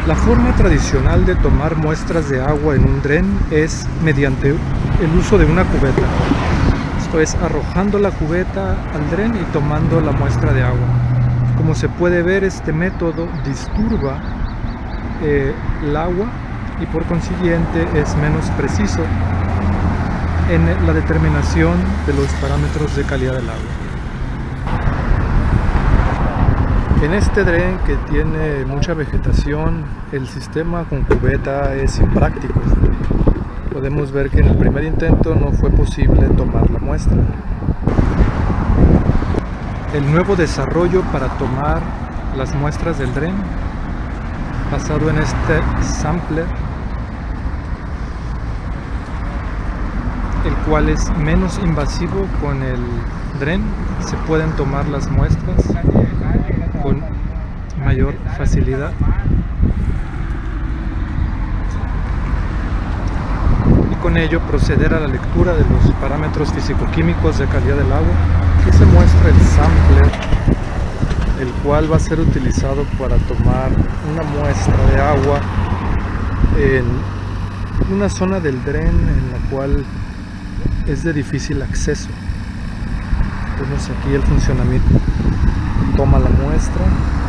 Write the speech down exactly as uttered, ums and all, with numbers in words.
La forma tradicional de tomar muestras de agua en un dren es mediante el uso de una cubeta. Esto es, arrojando la cubeta al dren y tomando la muestra de agua. Como se puede ver, este método disturba eh, el agua y por consiguiente es menos preciso en la determinación de los parámetros de calidad del agua. En este dren, que tiene mucha vegetación, el sistema con cubeta es impráctico. Podemos ver que en el primer intento no fue posible tomar la muestra. El nuevo desarrollo para tomar las muestras del dren, basado en este sampler, el cual es menos invasivo con el dren, se pueden tomar las muestras con mayor facilidad. Y con ello proceder a la lectura de los parámetros físico-químicos de calidad del agua. Aquí se muestra el sampler, el cual va a ser utilizado para tomar una muestra de agua en una zona del dren en la cual es de difícil acceso. Vemos aquí el funcionamiento. Toma la muestra.